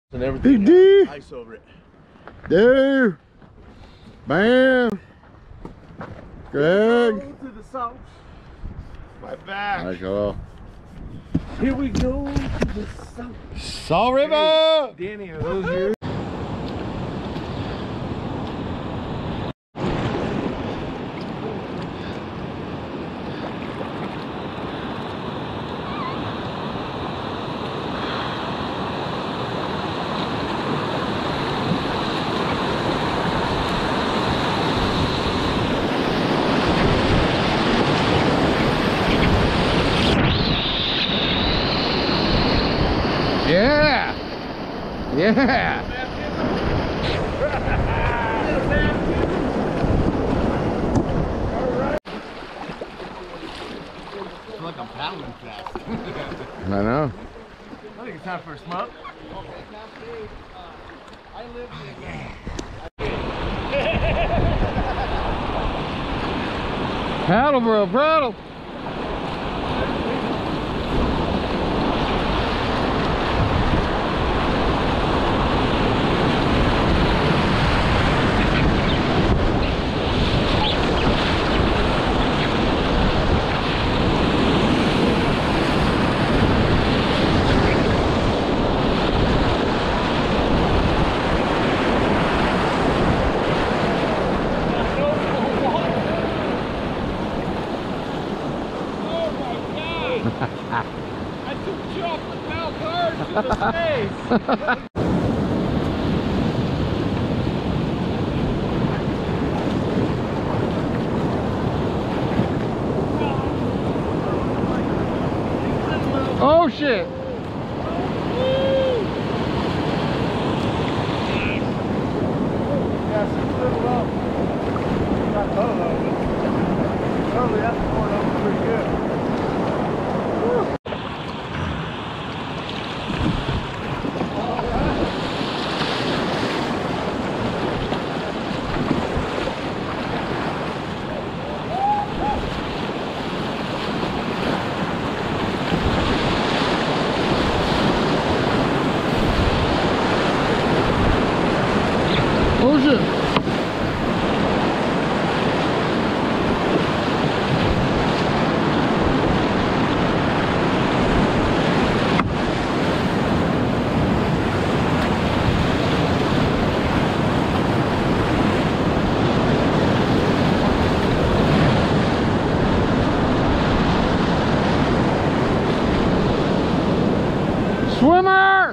And everything ice over it. Dude. Bam. Greg. To the south. My back. Alright, cool. Here we go to the south. Salt River. Hey, Danny, are those yours? Yeah. Yeah. I feel like I'm paddling fast. I know. I think it's time for a smoke. Paddle, bro, paddle. I took chocolate milk hard to the face. Oh shit. Yeah, it's a little low. Not low, but totally that's going over pretty good. Oh shit. Swimmer!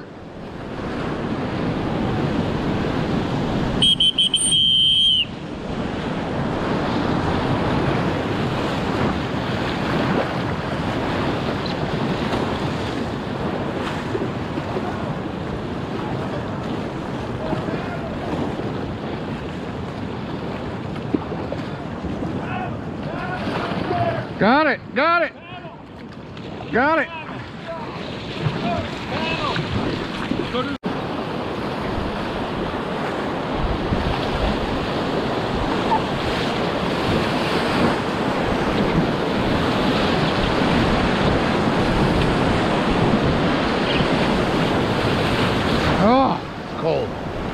Got it, got it. Got it. Oh, it's cold.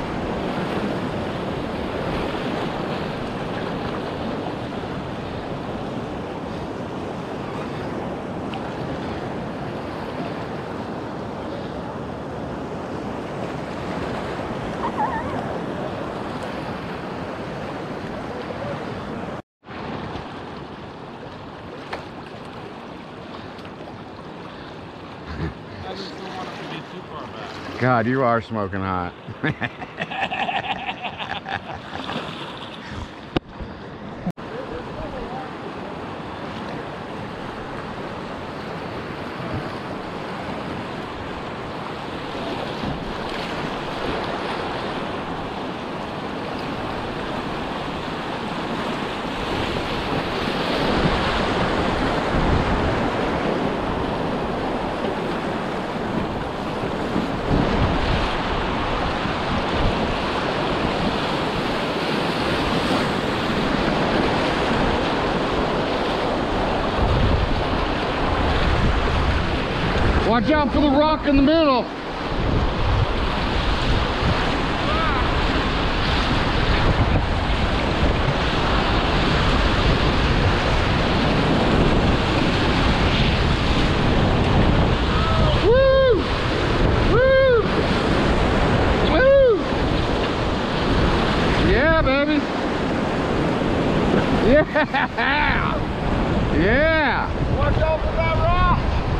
I just don't want it to be too far back. God, you are smoking hot. Watch out for the rock in the middle. Yeah. Watch out for that rock.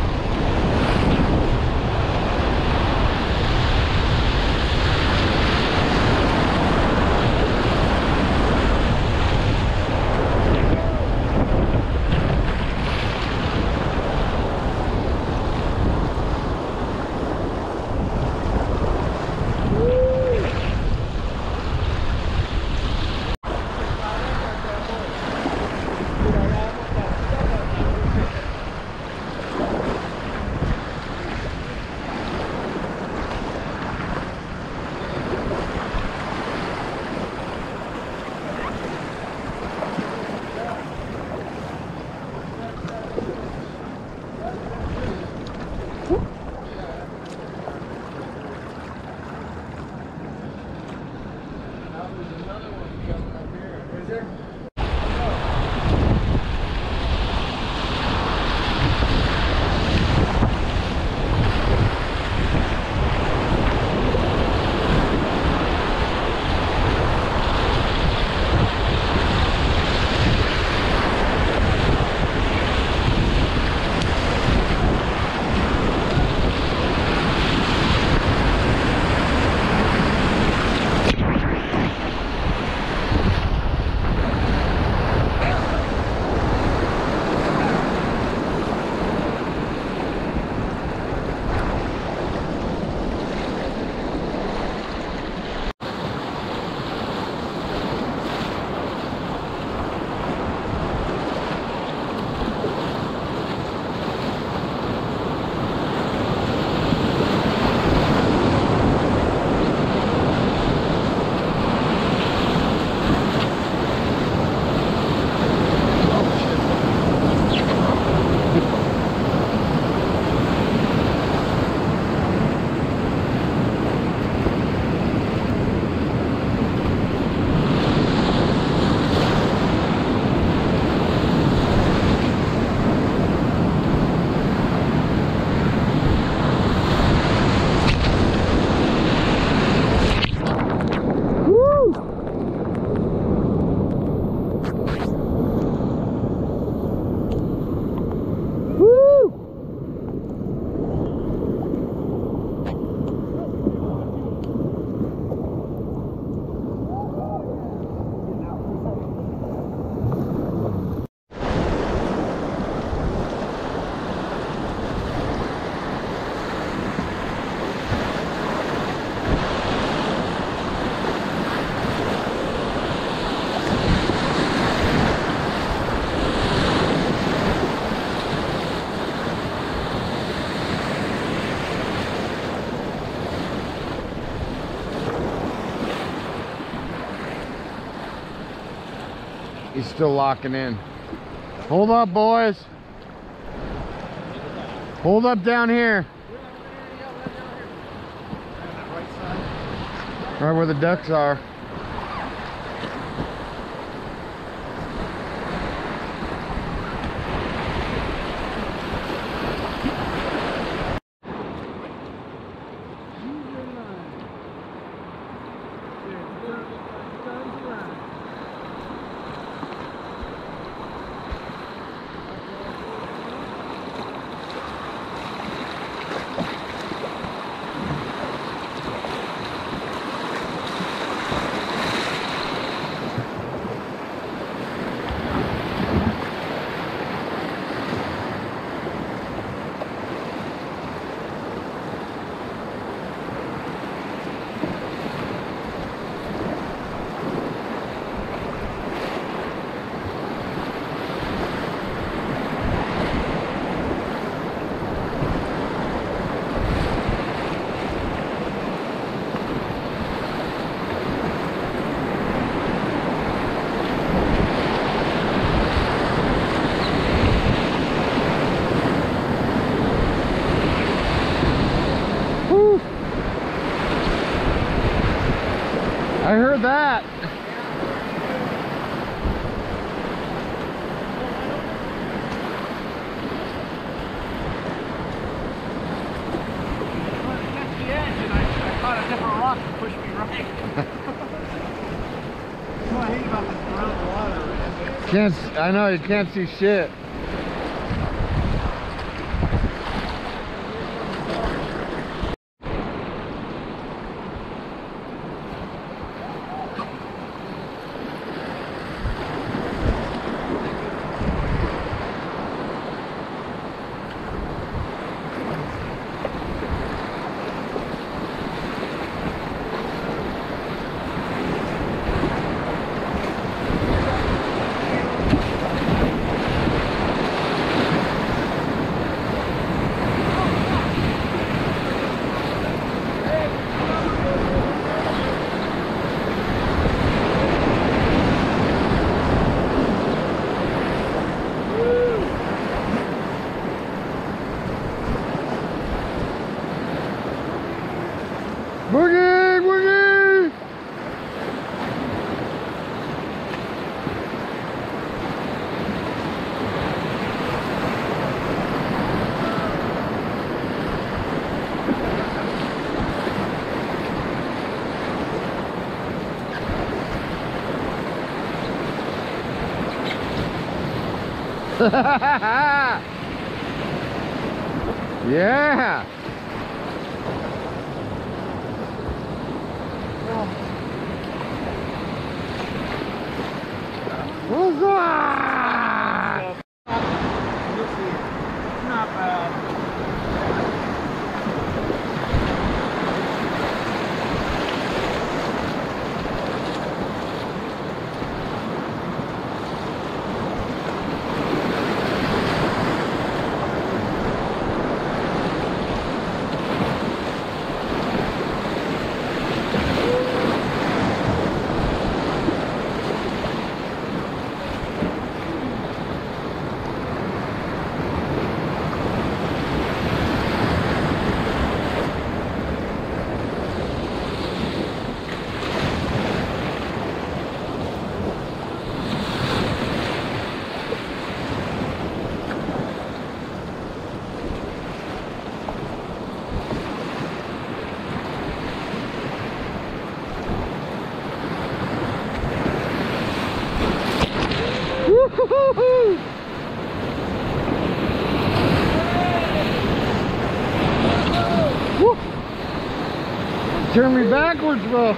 He's still locking in. Hold up, boys. Hold up down here. Right where the ducks are. I heard that. I caught a different rock and pushed me right. That's what I hate about this around the water. Can't, I know, you can't see shit. Boogie, boogie! Yeah! What's up? You'll see. It's not bad. Woo-hoo-hoo-hoo! Woo! Turn me backwards, bro.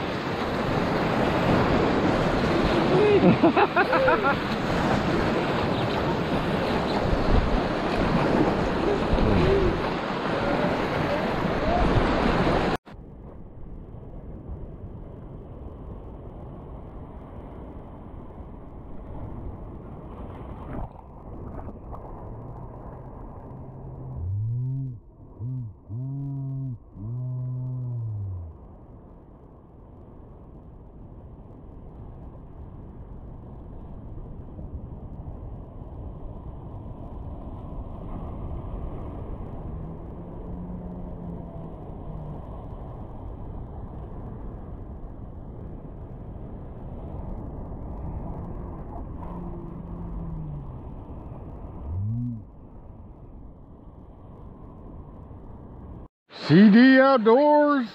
CD Outdoors.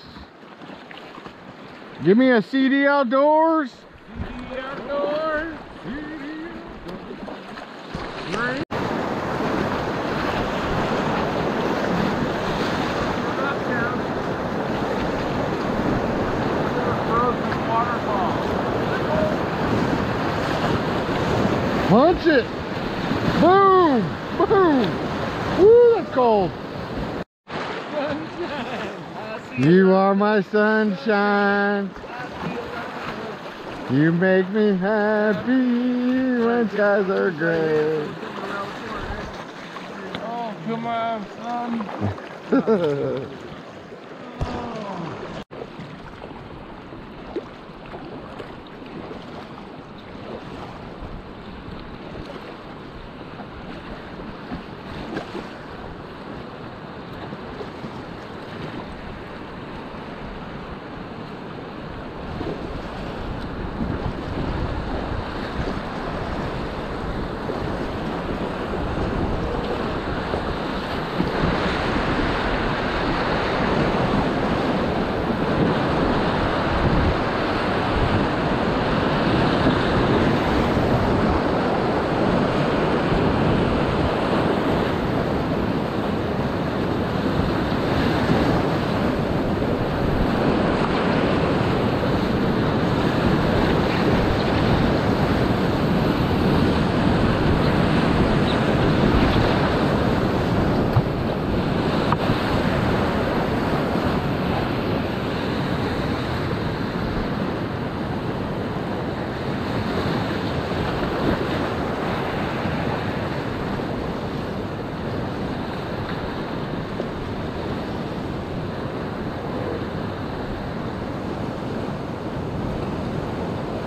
Give me a CD Outdoors. CD Outdoors. Right. Frozen waterfall. Punch it. Boom. Boom. Woo, that's cold. You are my sunshine. You make me happy when skies are gray. Oh, come on, son.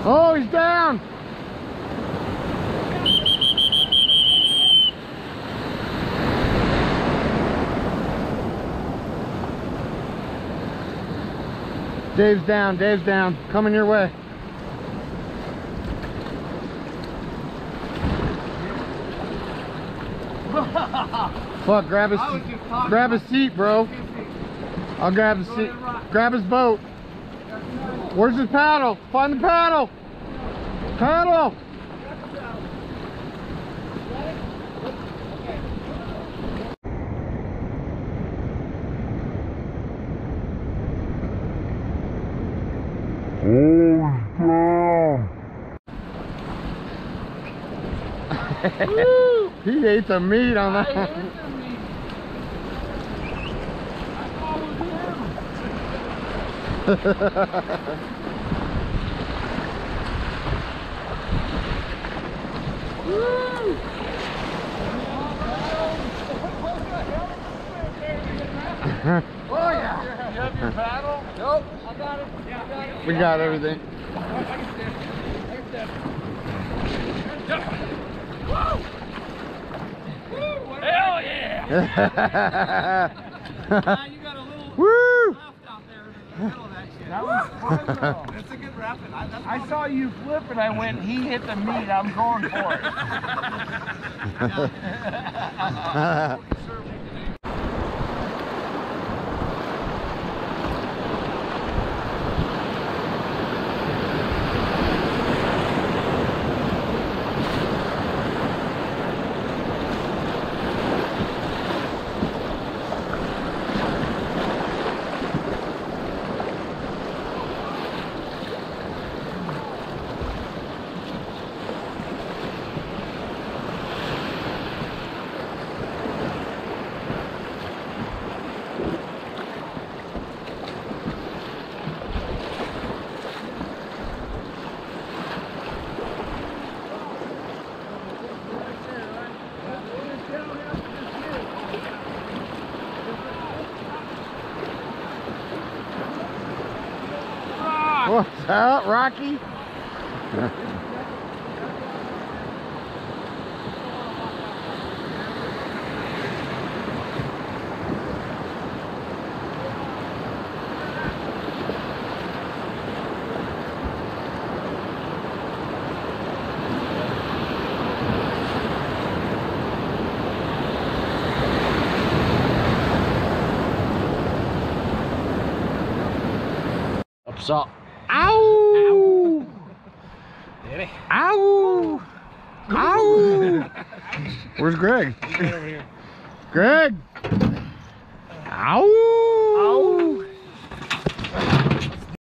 Oh, he's down. Dave's down, Dave's down. Coming your way. Fuck, grab a seat, bro. I'll grab the seat. Grab his boat. Where's his paddle? Find the paddle. Paddle. He ate the meat on that. Oh yeah. You have your paddle? Nope. I got it. Yeah, I got it. We got everything. Hell yeah! You got a little Woo! left out there in the middle of that shit. That was fun though. That's a good rapid. I saw you flip and I went, he hit the meat, I'm going for it. What's up, Rocky? Upside. Ow! Ow! Ow! Where's Greg? Greg! Ow!